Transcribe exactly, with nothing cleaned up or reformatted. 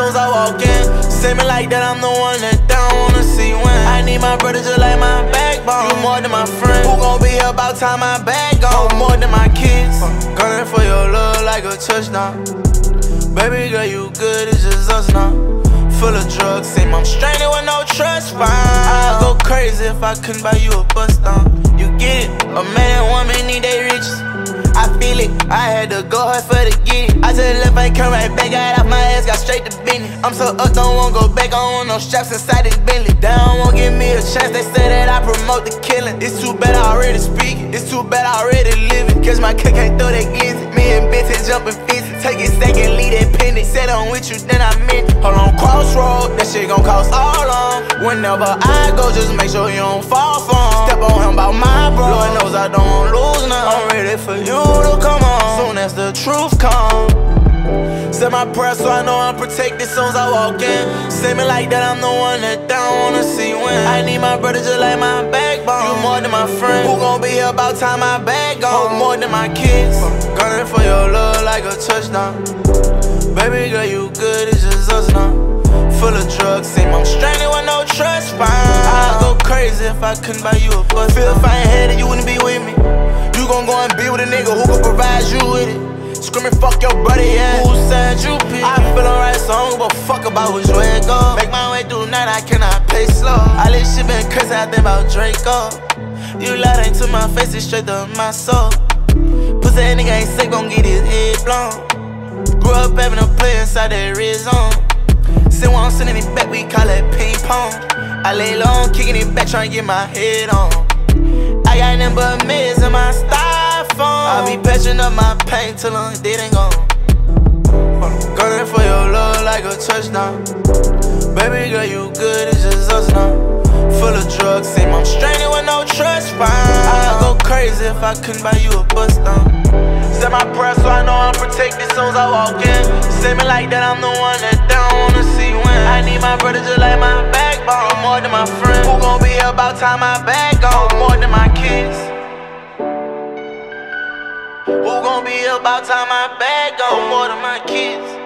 soon as I walk in. Say me like that, I'm the one that don't wanna see win. I need my brother just like my backbone. You more than my friend. Who gon' be here about time my bag gone? More than my kids. Gunning for your love like a touchdown. Baby girl, you good, it's just us now. Full of drugs, same I'm stranded with no trust fund. I'd go crazy if I couldn't buy you a bus down. You get it, a man and woman need they riches. I feel it, I had to go hard for to get it. I just left, ain't come right back, got off my ass, got straight to business. I'm so up, don't wanna go back, I don't want no straps inside this Bentley. They don't wanna give me a chance, they say that I promote the killing. It's too bad I already speak it, it's too bad I already live it. Catch my cook, can't throw that glizzy. Me and bitches jumping fences, take it second, lead that pendant. Said I'm with you, then I meant it. Hold on, crossroad, that shit gon' cost all on. Whenever I go, just make sure you don't fall for him. Step on him about my bro, Lord knows I don't wanna lose now. I'm ready for you to come on, soon as the truth come. Say my prayer so I know I'm protected soon as I walk in. Say me like that, I'm the one that don't wanna see win. I need my brother just like my backbone. You more than my friend. Who gon' be here about time my bag gone? More than my kids. Gunning for your love like a touchdown. Baby girl, you good, it's just us now. Full of drugs, seem I'm stranded with no trust fund. I'd go crazy if I couldn't buy you a bus. Feel if I ain't had it, you wouldn't be with me. You gon' go and be with a nigga who gon' provide you with it. Screaming fuck your brother, yeah. Who said you pick? I feel alright, so I don't give a fuck about which way it go. Make my way through night, I cannot pay slow. All this shit been crazy, I think about Draco. You lied ain't to my face, it's straight to my soul. Pussy that nigga ain't sick, gon' get his head blown. Grew up having a play inside that red zone. Sit while I'm sending it back, we call it ping pong. I lay low, kicking it back, trying to get my head on. I got nothing but meds in my styrofoam. I be patching up my pain till I'm dead and gone. Gunning for your love like a touchdown. Baby girl, you good, it's just us now. Full of drugs, seem I'm stranded with no trust fund. I'd go crazy if I couldn't buy you a bus down. Say my prayer so I know I'm protected soon as I walk in. Say me like that, I'm the one that don't wanna see win. I need my brother just like my backbone. More than my friend. Who gon' be here about time my bag gone? More than my kids. Who gon' be here about time my bag gone? More than my kids.